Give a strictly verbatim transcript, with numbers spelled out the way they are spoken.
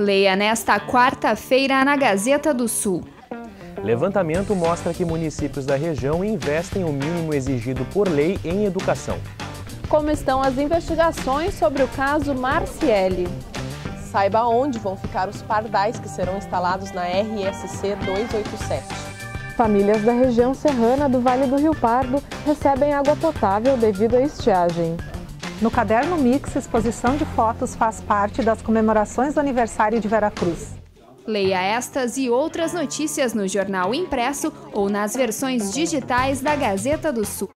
Leia nesta quarta-feira na Gazeta do Sul. Levantamento mostra que municípios da região investem o mínimo exigido por lei em educação. Como estão as investigações sobre o caso Marciele? Saiba onde vão ficar os pardais que serão instalados na R S C duzentos e oitenta e sete. Famílias da região serrana do Vale do Rio Pardo recebem água potável devido à estiagem. No Caderno Mix, exposição de fotos faz parte das comemorações do aniversário de Veracruz. Leia estas e outras notícias no jornal impresso ou nas versões digitais da Gazeta do Sul.